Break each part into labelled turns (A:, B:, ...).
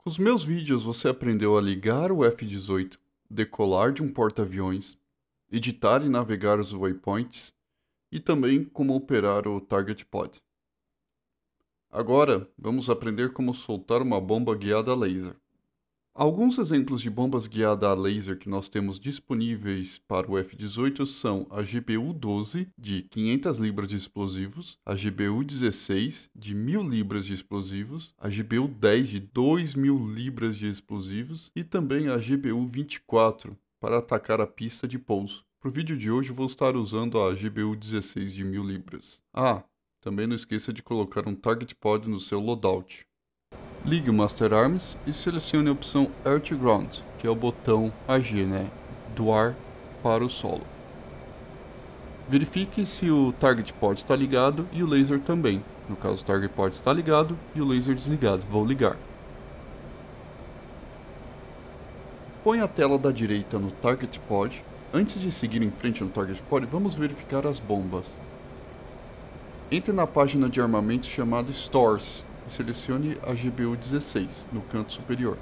A: Com os meus vídeos você aprendeu a ligar o F-18, decolar de um porta-aviões, editar e navegar os waypoints e também como operar o Target Pod. Agora vamos aprender como soltar uma bomba guiada a laser. Alguns exemplos de bombas guiadas a laser que nós temos disponíveis para o F-18 são a GBU-12 de 500 libras de explosivos, a GBU-16 de 1000 libras de explosivos, a GBU-10 de 2000 libras de explosivos e também a GBU-24 para atacar a pista de pouso. Para o vídeo de hoje vou estar usando a GBU-16 de 1000 libras. Também não esqueça de colocar um Target Pod no seu loadout. Ligue o Master Arms e selecione a opção Air to Ground, que é o botão AG, do ar para o solo. Verifique se o Target Pod está ligado e o laser também. No caso, o Target Pod está ligado e o laser desligado. Vou ligar. Põe a tela da direita no Target Pod. Antes de seguir em frente no Target Pod, vamos verificar as bombas. Entre na página de armamentos chamada Stores e selecione a GBU-16 no canto superior.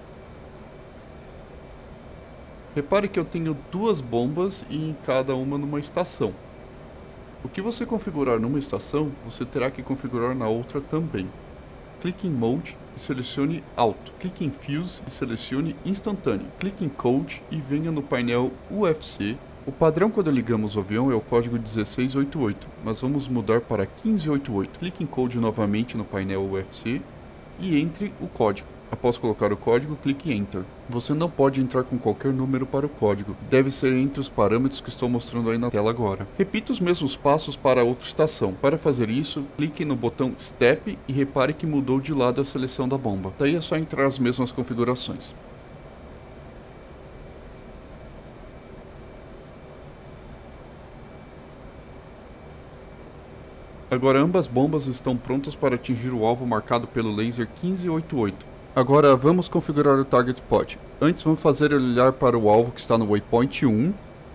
A: Repare que eu tenho duas bombas e em cada uma numa estação. O que você configurar numa estação, você terá que configurar na outra também. Clique em Mode e selecione Auto. Clique em Fuse e selecione Instantâneo. Clique em Code e venha no painel UFC. O padrão quando ligamos o avião é o código 1688, mas vamos mudar para 1588. Clique em Code novamente no painel UFC e entre o código. Após colocar o código, clique em Enter. Você não pode entrar com qualquer número para o código. Deve ser entre os parâmetros que estou mostrando aí na tela agora. Repita os mesmos passos para a outra estação. Para fazer isso, clique no botão Step e repare que mudou de lado a seleção da bomba. Daí é só entrar as mesmas configurações. Agora ambas bombas estão prontas para atingir o alvo marcado pelo laser 1588. Agora vamos configurar o Target Pod. Antes vamos fazer ele olhar para o alvo que está no Waypoint 1.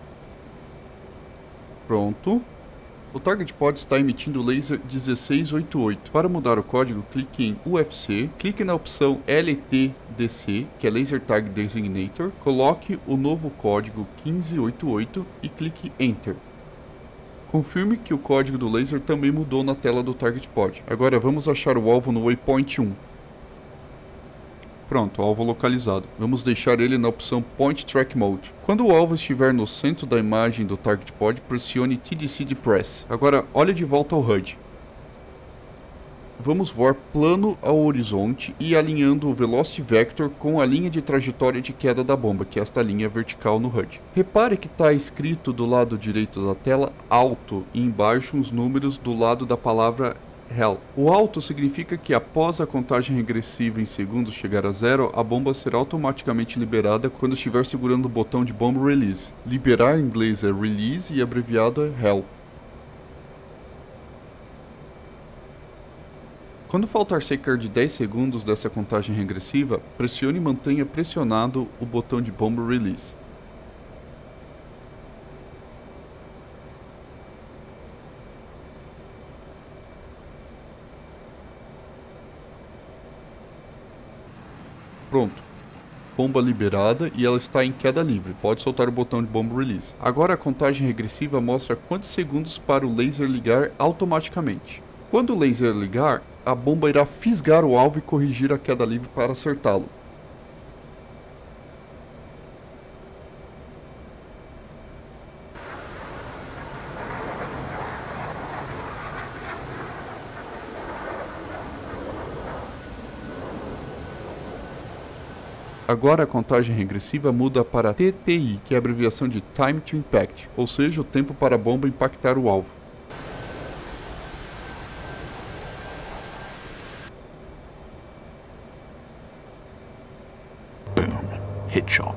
A: Pronto. O Target Pod está emitindo o laser 1688. Para mudar o código, clique em UFC, clique na opção LTDC, que é Laser Target Designator, coloque o novo código 1588 e clique Enter. Confirme que o código do laser também mudou na tela do Target Pod. Agora vamos achar o alvo no Waypoint 1. Pronto, alvo localizado. Vamos deixar ele na opção Point Track Mode. Quando o alvo estiver no centro da imagem do Target Pod, pressione TDC Depress. Agora olhe de volta ao HUD. Vamos voar plano ao horizonte e alinhando o Velocity Vector com a linha de trajetória de queda da bomba, que é esta linha vertical no HUD. Repare que está escrito do lado direito da tela Alto e embaixo uns números do lado da palavra Hell. O alto significa que após a contagem regressiva em segundos chegar a zero, a bomba será automaticamente liberada quando estiver segurando o botão de Bomb Release. Liberar em inglês é Release e abreviado é Hell. Quando faltar cerca de 10 segundos dessa contagem regressiva, pressione e mantenha pressionado o botão de Bomb Release. Pronto. Bomba liberada e ela está em queda livre. Pode soltar o botão de Bomb Release. Agora a contagem regressiva mostra quantos segundos para o laser ligar automaticamente. Quando o laser ligar, a bomba irá fisgar o alvo e corrigir a queda livre para acertá-lo. Agora a contagem regressiva muda para TTI, que é a abreviação de Time to Impact, ou seja, o tempo para a bomba impactar o alvo.
B: Headshot.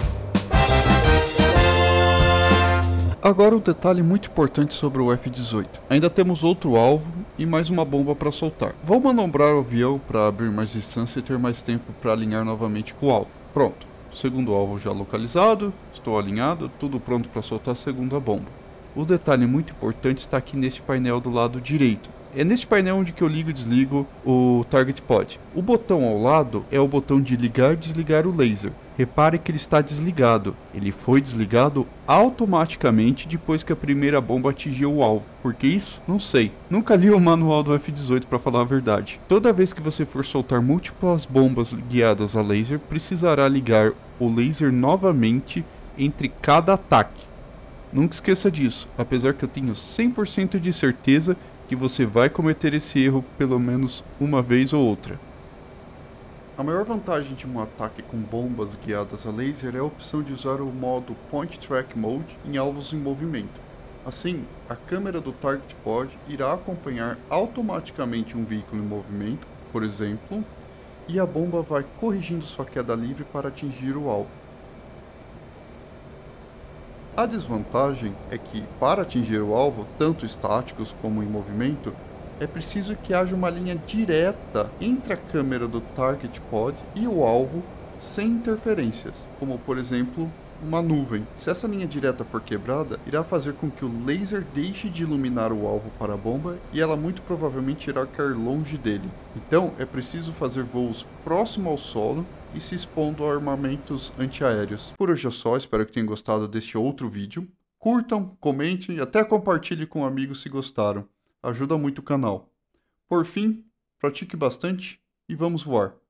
A: Agora um detalhe muito importante sobre o F-18. Ainda temos outro alvo e mais uma bomba para soltar. Vou manobrar o avião para abrir mais distância e ter mais tempo para alinhar novamente com o alvo. Pronto, segundo alvo já localizado, estou alinhado, tudo pronto para soltar a segunda bomba. O detalhe muito importante está aqui neste painel do lado direito. É neste painel onde que eu ligo e desligo o Target Pod. O botão ao lado é o botão de ligar e desligar o laser. Repare que ele está desligado. Ele foi desligado automaticamente depois que a primeira bomba atingiu o alvo. Por que isso? Não sei. Nunca li o manual do F-18 para falar a verdade. Toda vez que você for soltar múltiplas bombas guiadas a laser, precisará ligar o laser novamente entre cada ataque. Nunca esqueça disso, apesar que eu tenho 100% de certeza que você vai cometer esse erro pelo menos uma vez ou outra. A maior vantagem de um ataque com bombas guiadas a laser é a opção de usar o modo Point Track Mode em alvos em movimento. Assim, a câmera do Target Pod irá acompanhar automaticamente um veículo em movimento, por exemplo, e a bomba vai corrigindo sua queda livre para atingir o alvo. A desvantagem é que, para atingir o alvo, tanto estáticos como em movimento, é preciso que haja uma linha direta entre a câmera do Target Pod e o alvo sem interferências, como por exemplo uma nuvem. Se essa linha direta for quebrada, irá fazer com que o laser deixe de iluminar o alvo para a bomba e ela muito provavelmente irá cair longe dele. Então é preciso fazer voos próximo ao solo e se expondo a armamentos antiaéreos. Por hoje é só, espero que tenham gostado deste outro vídeo. Curtam, comentem e até compartilhem com amigos se gostaram. Ajuda muito o canal. Por fim, pratique bastante e vamos voar.